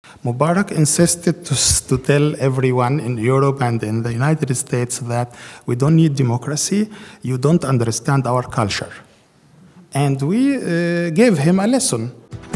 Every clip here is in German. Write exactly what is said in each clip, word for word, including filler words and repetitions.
Mubarak insisted to, to tell everyone in Europe and in the United States that we don't need democracy, you don't understand our culture. And we uh, gave him a lesson.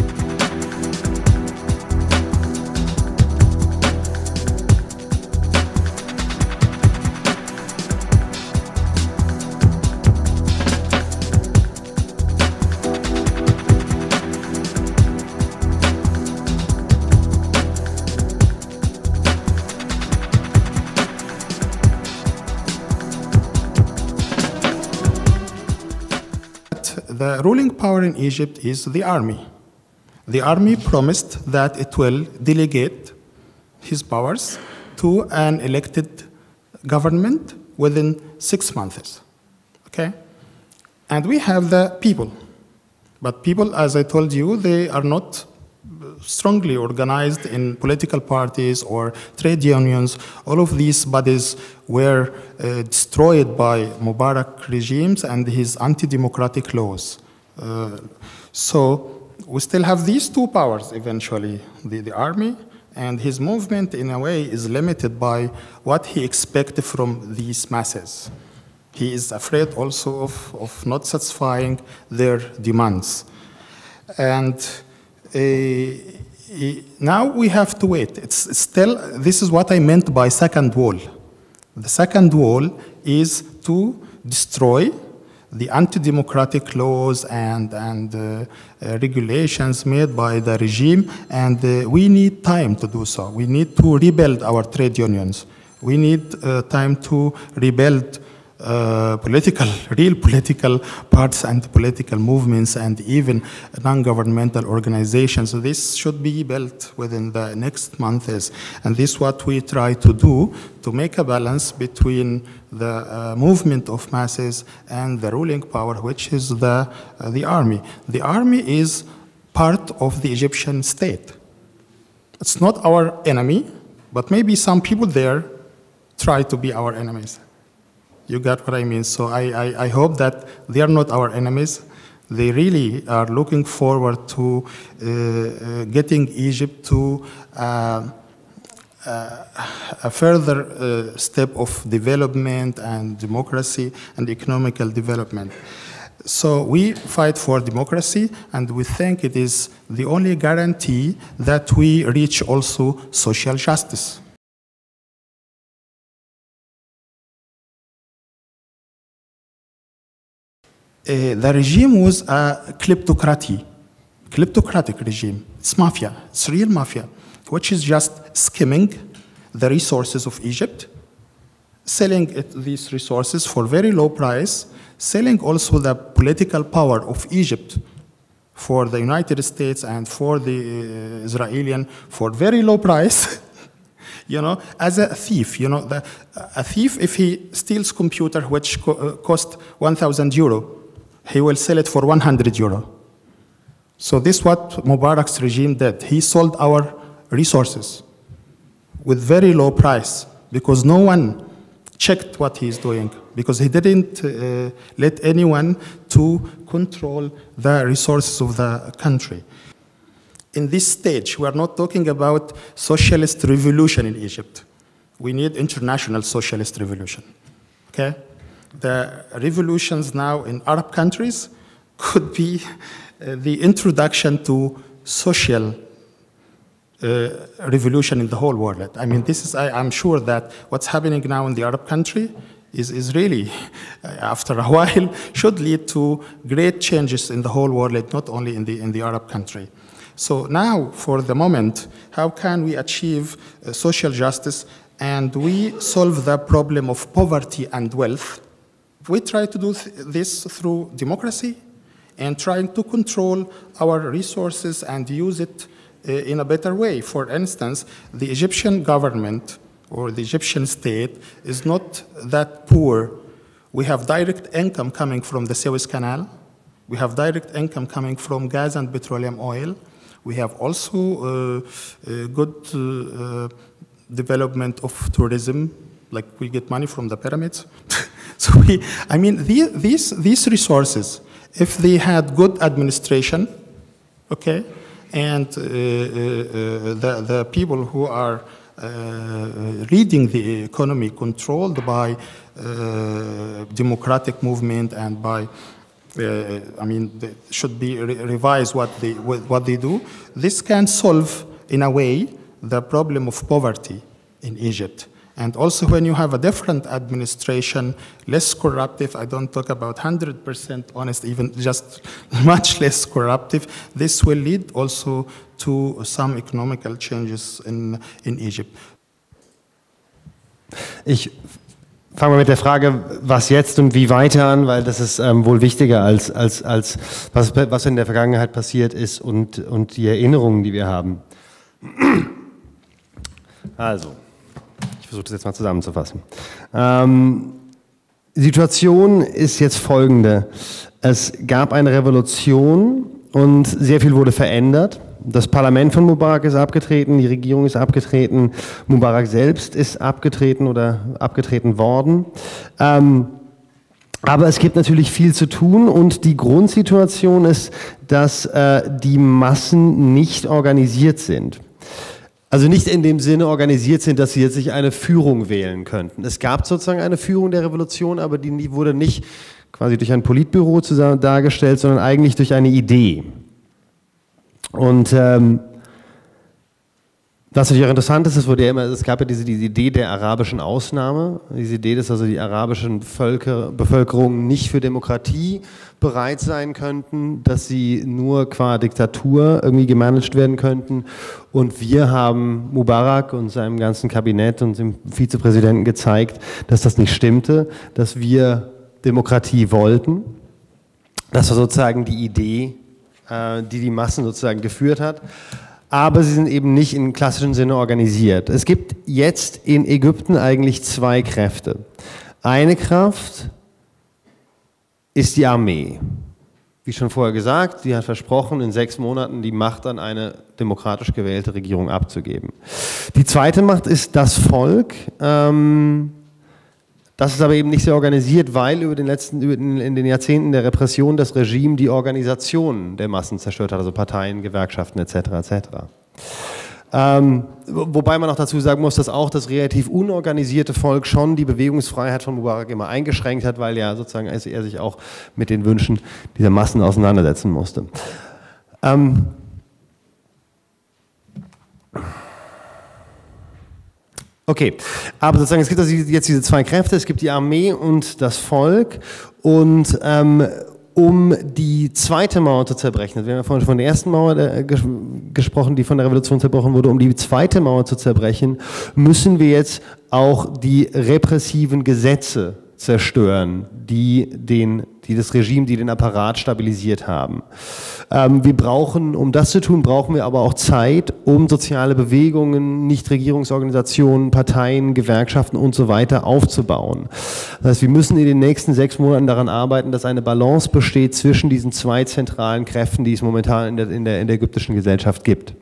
The ruling power in Egypt is the army. The army promised that it will delegate his powers to an elected government within six months. Okay? And we have the people. But people, as I told you, they are not strongly organized in political parties or trade unions. All of these bodies were uh, destroyed by Mubarak regimes and his anti-democratic laws. Uh, so we still have these two powers eventually, the, the army, and his movement in a way is limited by what he expects from these masses. He is afraid also of, of not satisfying their demands. And Uh, now we have to wait. It's still, this is what I meant by second wall. The second wall is to destroy the anti-democratic laws and, and uh, uh, regulations made by the regime, and uh, we need time to do so. We need to rebuild our trade unions. We need uh, time to rebuild Uh, political, real political parts and political movements and even non-governmental organizations. So this should be built within the next months. And this is what we try to do to make a balance between the uh, movement of masses and the ruling power, which is the, uh, the army. The army is part of the Egyptian state. It's not our enemy, but maybe some people there try to be our enemies. You got what I mean? So I, I, I hope that they are not our enemies. They really are looking forward to uh, uh, getting Egypt to uh, uh, a further uh, step of development and democracy and economical development. So we fight for democracy, and we think it is the only guarantee that we reach also social justice. Uh, the regime was a kleptocracy, kleptocratic regime. It's mafia, it's real mafia, which is just skimming the resources of Egypt, selling it, these resources for very low price, selling also the political power of Egypt for the United States and for the uh, Israeli for very low price. You know, as a thief, you know, the, a thief, if he steals computer which co uh, cost one thousand euro, he will sell it for one hundred euro. So this is what Mubarak's regime did. He sold our resources with very low price because no one checked what he is doing, because he didn't uh, let anyone to control the resources of the country. In this stage, we are not talking about socialist revolution in Egypt. We need international socialist revolution, okay? The revolutions now in Arab countries could be uh, the introduction to social uh, revolution in the whole world. I mean, this is, I, I'm sure that what's happening now in the Arab country is, is really, uh, after a while, should lead to great changes in the whole world, not only in the, in the Arab country. So now, for the moment, how can we achieve uh, social justice and we solve the problem of poverty and wealth? We try to do th this through democracy and trying to control our resources and use it uh, in a better way. For instance, the Egyptian government or the Egyptian state is not that poor. We have direct income coming from the Suez Canal. We have direct income coming from gas and petroleum oil. We have also uh, uh, good uh, uh, development of tourism, like we get money from the pyramids. So we, I mean, the, these, these resources, if they had good administration, okay, and uh, uh, the, the people who are uh, leading the economy controlled by uh, democratic movement and by Uh, I mean, they should be re revised what they, what they do. This can solve, in a way, the problem of poverty in Egypt. And also when you have a different administration, less corruptive, I don't talk about one hundred percent honest, even just much less corruptive, this will lead also to some economical changes in, in Egypt. Ich fangen wir mit der Frage, was jetzt und wie weiter an, weil das ist ähm, wohl wichtiger als, als, als was, was in der Vergangenheit passiert ist und, und die Erinnerungen, die wir haben. Also, ich versuche das jetzt mal zusammenzufassen. Ähm, die Situation ist jetzt folgende. Es gab eine Revolution und sehr viel wurde verändert. Das Parlament von Mubarak ist abgetreten, die Regierung ist abgetreten, Mubarak selbst ist abgetreten oder abgetreten worden. Ähm, aber es gibt natürlich viel zu tun und die Grundsituation ist, dass äh, die Massen nicht organisiert sind. Also nicht in dem Sinne organisiert sind, dass sie jetzt sich eine Führung wählen könnten. Es gab sozusagen eine Führung der Revolution, aber die wurde nicht quasi durch ein Politbüro zusammen dargestellt, sondern eigentlich durch eine Idee. Und ähm, was natürlich auch interessant ist, es wurde ja immer, es gab ja diese, diese Idee der arabischen Ausnahme, diese Idee, dass also die arabischen Völker, Bevölkerungen nicht für Demokratie bereit sein könnten, dass sie nur qua Diktatur irgendwie gemanagt werden könnten. Und wir haben Mubarak und seinem ganzen Kabinett und dem Vizepräsidenten gezeigt, dass das nicht stimmte, dass wir Demokratie wollten. Das war sozusagen die Idee, die die Massen sozusagen geführt hat, aber sie sind eben nicht im klassischen Sinne organisiert. Es gibt jetzt in Ägypten eigentlich zwei Kräfte. Eine Kraft ist die Armee. Wie schon vorher gesagt, sie hat versprochen, in sechs Monaten die Macht an eine demokratisch gewählte Regierung abzugeben. Die zweite Macht ist das Volk. Ähm, Das ist aber eben nicht sehr organisiert, weil über den letzten, über den, in den Jahrzehnten der Repression das Regime die Organisation der Massen zerstört hat, also Parteien, Gewerkschaften et cetera et cetera. Ähm, wobei man auch dazu sagen muss, dass auch das relativ unorganisierte Volk schon die Bewegungsfreiheit von Mubarak immer eingeschränkt hat, weil ja sozusagen er sich auch mit den Wünschen dieser Massen auseinandersetzen musste. Ähm, Okay, aber sozusagen es gibt also jetzt diese zwei Kräfte, es gibt die Armee und das Volk und ähm, um die zweite Mauer zu zerbrechen, wir haben ja vorhin von der ersten Mauer der, ges gesprochen, die von der Revolution zerbrochen wurde, um die zweite Mauer zu zerbrechen, müssen wir jetzt auch die repressiven Gesetze zerstören, die, den, die das Regime, die den Apparat stabilisiert haben. Ähm, wir brauchen, um das zu tun, brauchen wir aber auch Zeit, um soziale Bewegungen, Nichtregierungsorganisationen, Parteien, Gewerkschaften und so weiter aufzubauen. Das heißt, wir müssen in den nächsten sechs Monaten daran arbeiten, dass eine Balance besteht zwischen diesen zwei zentralen Kräften, die es momentan in der, in der, in der ägyptischen Gesellschaft gibt.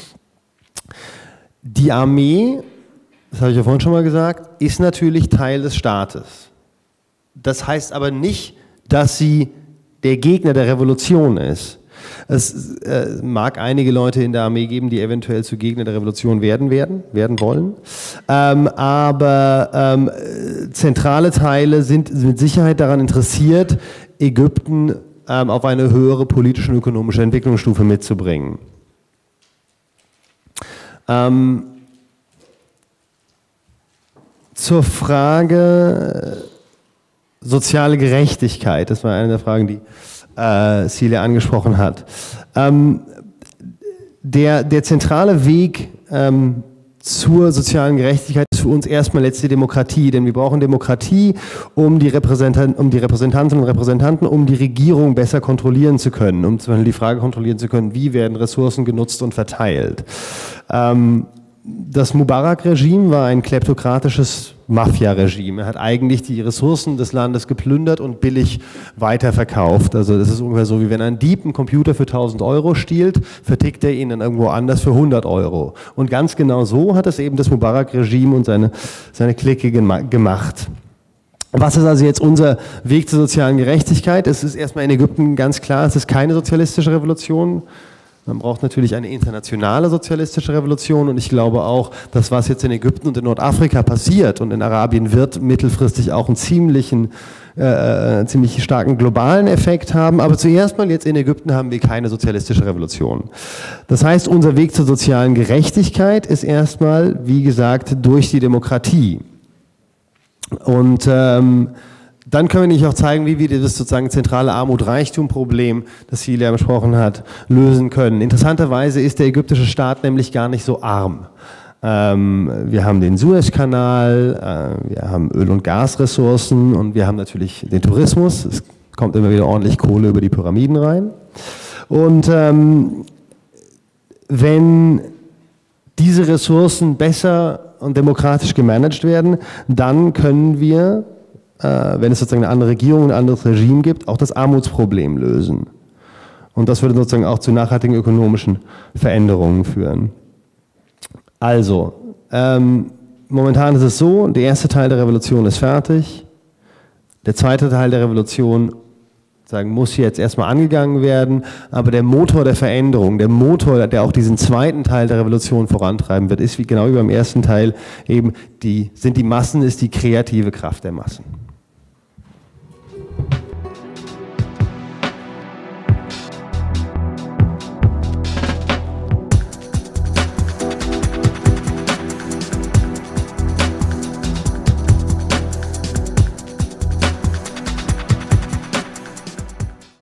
Die Armee, das habe ich ja vorhin schon mal gesagt, ist natürlich Teil des Staates. Das heißt aber nicht, dass sie der Gegner der Revolution ist. Es äh, mag einige Leute in der Armee geben, die eventuell zu Gegner der Revolution werden werden, werden wollen, ähm, aber ähm, zentrale Teile sind mit Sicherheit daran interessiert, Ägypten ähm, auf eine höhere politische und ökonomische Entwicklungsstufe mitzubringen. Ähm, zur Frage soziale Gerechtigkeit, das war eine der Fragen, die äh, Celia angesprochen hat. Ähm, der, der zentrale Weg ähm, zur sozialen Gerechtigkeit ist für uns erstmal letzte Demokratie, denn wir brauchen Demokratie, um die, Repräsentan um die Repräsentantinnen und Repräsentanten, um die Regierung besser kontrollieren zu können, um zum Beispiel die Frage kontrollieren zu können, wie werden Ressourcen genutzt und verteilt. Ähm, Das Mubarak-Regime war ein kleptokratisches Mafia-Regime. Er hat eigentlich die Ressourcen des Landes geplündert und billig weiterverkauft. Also das ist ungefähr so, wie wenn ein Dieb einen Computer für tausend Euro stiehlt, vertickt er ihn dann irgendwo anders für hundert Euro. Und ganz genau so hat es eben das Mubarak-Regime und seine, seine Clique gemacht. Was ist also jetzt unser Weg zur sozialen Gerechtigkeit? Es ist erstmal in Ägypten ganz klar, es ist keine sozialistische Revolution Man braucht natürlich eine internationale sozialistische Revolution und ich glaube auch, dass was jetzt in Ägypten und in Nordafrika passiert und in Arabien wird mittelfristig auch einen ziemlichen, äh, ziemlich starken globalen Effekt haben. Aber zuerst mal jetzt in Ägypten haben wir keine sozialistische Revolution. Das heißt, unser Weg zur sozialen Gerechtigkeit ist erstmal, wie gesagt, durch die Demokratie. Und ähm, dann können wir nicht auch zeigen, wie wir das sozusagen zentrale Armut-Reichtum-Problem, das Celia besprochen hat, lösen können. Interessanterweise ist der ägyptische Staat nämlich gar nicht so arm. Ähm, wir haben den Suezkanal, äh, wir haben Öl- und Gasressourcen und wir haben natürlich den Tourismus. Es kommt immer wieder ordentlich Kohle über die Pyramiden rein. Und ähm, wenn diese Ressourcen besser und demokratisch gemanagt werden, dann können wir, wenn es sozusagen eine andere Regierung, ein anderes Regime gibt, auch das Armutsproblem lösen. Und das würde sozusagen auch zu nachhaltigen ökonomischen Veränderungen führen. Also, ähm, momentan ist es so, der erste Teil der Revolution ist fertig, der zweite Teil der Revolution sagen, muss jetzt erstmal angegangen werden, aber der Motor der Veränderung, der Motor, der auch diesen zweiten Teil der Revolution vorantreiben wird, ist wie genau wie beim ersten Teil eben, die, sind die Massen, ist die kreative Kraft der Massen.